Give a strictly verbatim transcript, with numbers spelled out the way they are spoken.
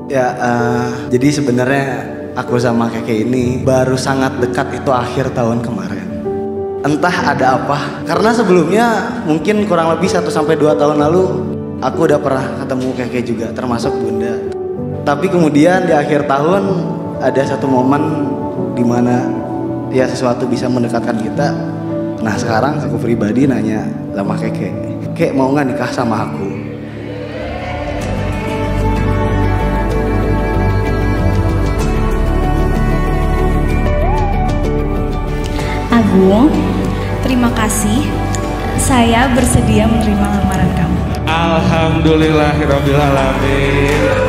Ya, uh, jadi sebenarnya aku sama Keke ini baru sangat dekat itu akhir tahun kemarin. Entah ada apa, karena sebelumnya mungkin kurang lebih satu sampai dua tahun lalu aku udah pernah ketemu Keke juga, termasuk Bunda. Tapi kemudian di akhir tahun ada satu momen dimana ya sesuatu bisa mendekatkan kita. Nah sekarang aku pribadi nanya sama Keke, Kek mau nggak nikah sama aku? Agung, terima kasih. Saya bersedia menerima lamaran kamu. Alhamdulillahirobbilalamin.